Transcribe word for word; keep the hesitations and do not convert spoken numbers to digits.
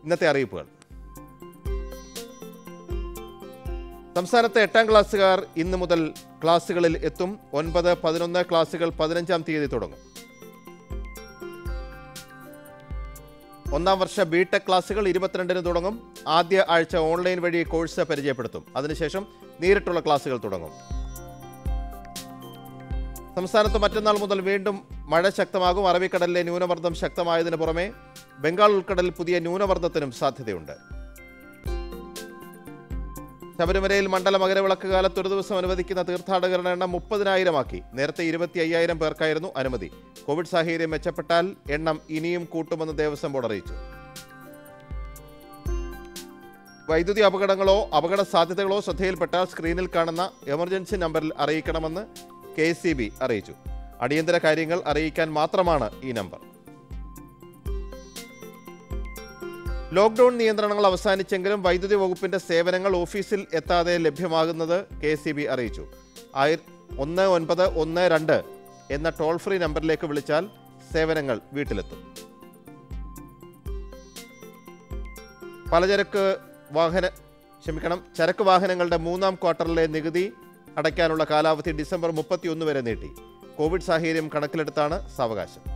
ഇന്നത്തെ അറിയിപ്പുകൾ. സംസ്ഥാനത്തെ എട്ടാം ക്ലാസ്സുകാർ ഇന്ന് മുതൽ ക്ലാസ്സുകളിൽ എത്തും. ഒൻപത് പതിനൊന്ന് ക്ലാസ്സുകൾ പതിനഞ്ചാം തീയതി തുടങ്ങും. ഒന്നാം വർഷ ബി ടെക് ക്ലാസ്സുകൾ ഇരുപത്തിരണ്ടിന് തുടങ്ങും. ആദ്യ ആഴ്ച ഓൺലൈൻ വഴി കോഴ്സ് പരിചയപ്പെടുത്തും. അതിനുശേഷം നേരിട്ടുള്ള ക്ലാസ്സുകൾ തുടങ്ങും. സംസ്ഥാനത്ത് മറ്റന്നാൾ മുതൽ വീണ്ടും മഴ ശക്തമാകും. അറബിക്കടലിലെ ന്യൂനമർദ്ദം ശക്തമായതിനു പുറമെ ബംഗാൾ ഉൾക്കടലിൽ പുതിയ ന്യൂനമർദ്ദത്തിനും സാധ്യതയുണ്ട്. ശബരിമലയിൽ മണ്ഡല മകരവിളക്ക് കാലത്ത് ഒരു ദിവസം അനുവദിക്കുന്ന തീർത്ഥാടകരുടെ എണ്ണം മുപ്പതിനായിരമാക്കി. നേരത്തെ ഇരുപത്തി അയ്യായിരം പേർക്കായിരുന്നു അനുമതി. കോവിഡ് സാഹചര്യം മെച്ചപ്പെട്ടാൽ എണ്ണം ഇനിയും കൂട്ടുമെന്ന് ദേവസ്വം ബോർഡ് അറിയിച്ചു. വൈദ്യുതി അപകടങ്ങളോ അപകട സാധ്യതകളോ ശ്രദ്ധയിൽപ്പെട്ടാൽ സ്ക്രീനിൽ കാണുന്ന എമർജൻസി നമ്പറിൽ അറിയിക്കണമെന്ന് കെ എസ് ഇ ബി അറിയിച്ചു. അടിയന്തര കാര്യങ്ങൾ അറിയിക്കാൻ മാത്രമാണ് ഈ നമ്പർ. ലോക്ക്ഡൌൺ നിയന്ത്രണങ്ങൾ അവസാനിച്ചെങ്കിലും വൈദ്യുതി വകുപ്പിന്റെ സേവനങ്ങൾ ഓഫീസിൽ എത്താതെ ലഭ്യമാകുന്നത് കെ എസ് ഇ ബി അറിയിച്ചു. ആയി ഒന്ന് ഒൻപത് ഒന്ന് രണ്ട് എന്ന ടോൾ ഫ്രീ നമ്പറിലേക്ക് വിളിച്ചാൽ സേവനങ്ങൾ വീട്ടിലെത്തും. പലചരക്ക് വാഹന ക്ഷമിക്കണം ചരക്ക് വാഹനങ്ങളുടെ മൂന്നാം ക്വാർട്ടറിലെ നികുതി അടയ്ക്കാനുള്ള കാലാവധി ഡിസംബർ മുപ്പത്തിയൊന്ന് വരെ നീട്ടി. കോവിഡ് സാഹചര്യം കണക്കിലെടുത്താണ് സാവകാശം.